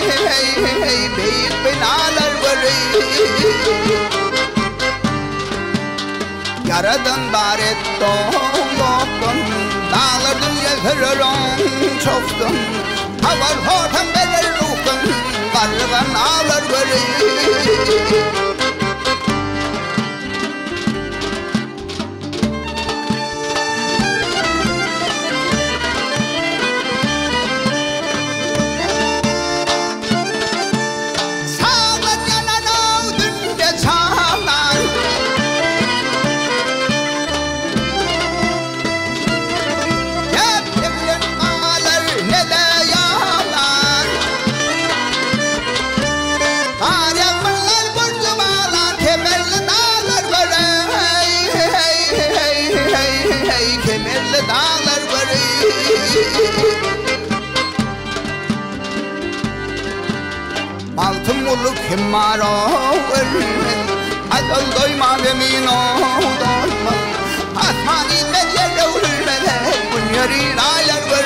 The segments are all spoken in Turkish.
Büyük binalar var Yaradan baret doğdun Dağlardan yakırırım çoftun Havar hortam beler ruhun Varlıgan ağlar var Dağlar var Altın muluk kim var olur Adıl doyma ve min doyma Asmani medyerde olur Bunların aylar var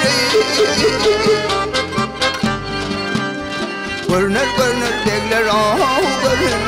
Görünür görünür degler olur